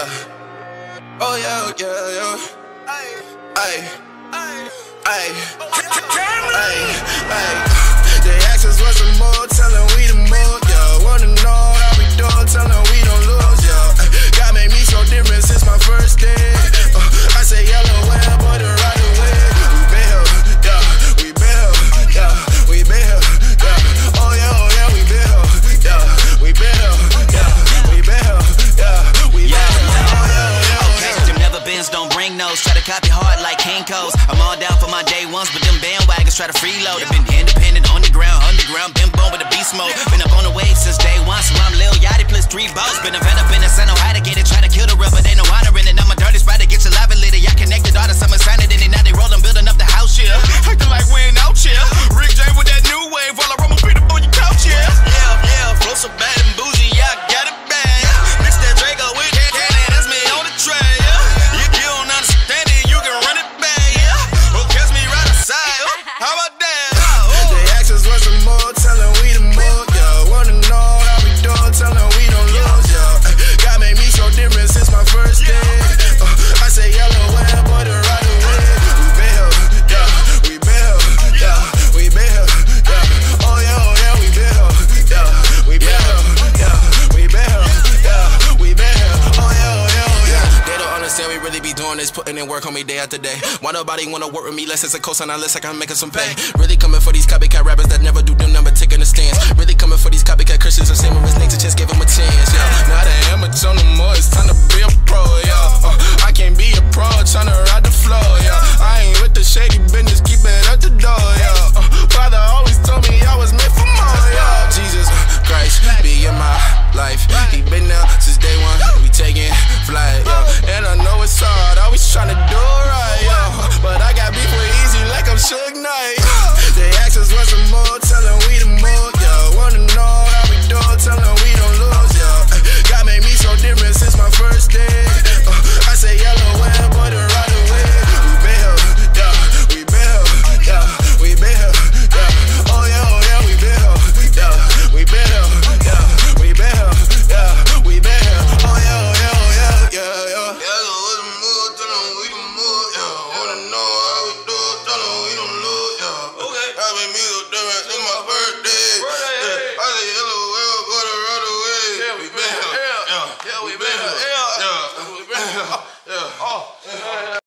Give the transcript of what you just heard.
yeah. Oh yeah, yeah, yeah. Ay, ay, they ask us what's the more, tell them we the more, yeah. Wanna know how we do, tell them we don't lose, yeah. God made me so different since my first day. I say yellow well, but the right away. We been here, yeah. We been here, yeah. We been here, yeah. Oh yeah, we been here, yeah. We been here, yeah. We been here, yeah. We been here, oh yeah. Okay, them never bins don't bring no's. Try to copy hard like Kinko's. I'm all down for my day ones, but them bandwagons try to freeload. I've been independent, underground, been born with a beast mode. Been up on the wave since day one, so I'm Lil Yachty plus 3 boats. Been a vet up in the sun, know how to get it. Try to kill the real, but they no honor in it. I'm a dirty spot to get your live and lit it. I connected all the summer signing in it. Now they rollin', building up the house, yeah. Acting like we ain't out here. Rick James with that new wave, while I roll my feet up on your couch, yeah. Yeah, flow so bad and bougie, yeah, I got it bad. Mix that Draco with Canon, that's me on the tray, yeah. You don't understand it, you can run it back, yeah. Or catch me right outside, how about that? They ask us what's the more, tell them we the more, yeah. Wanna know how we do, tell them we don't lose, yeah. God made me so different since my first day. I say yellow well, but the right away. We been here, yeah. We been here, yeah. We been here, yeah. Oh yeah, we been here, yeah. We been here, yeah. We been here, yeah. We been here, oh yeah. They don't understand we really be doing this, putting in work on me day after day. Why nobody wanna work with me unless it's a cosign, unless like I'm making some pay. Really coming for these copycat rappers that never do them, never taking a stance. Really coming for these copycat Christians and saying his name to just give him a chance, yeah. Not an amateur no more, it's time to be a pro, yeah. I can't be a pro, tryna ride the floor, yeah. I ain't with the shady business, keep it at the door, yeah. Father always told me I was meant for more, yeah. Jesus Christ, be in my life. He been there since day one, we taking flight, yeah. And I know it's hard, always tryna do it right, yeah. But I got beef with easy like I'm Suge Knight. They ask us what's the more, tell them we the more, yeah. Wanna know how we do, tell them we don't lose, yeah. God made me so different since my first day. I say yellow well, but the right away. We been here, yeah. We been here, yeah. We been here, yeah. Oh yeah, we been here, yeah. We been here, yeah. We been here, yeah. We been here, oh yeah. Yeah, what's the mood, tell them we the mood, yeah. Wanna know how we do, tell them we don't lose, yeah. Okay. I made me so different since my birthday. I say yellow well, but the right away. Yeah, we been here, yeah. We been here, yeah. We been here, yeah.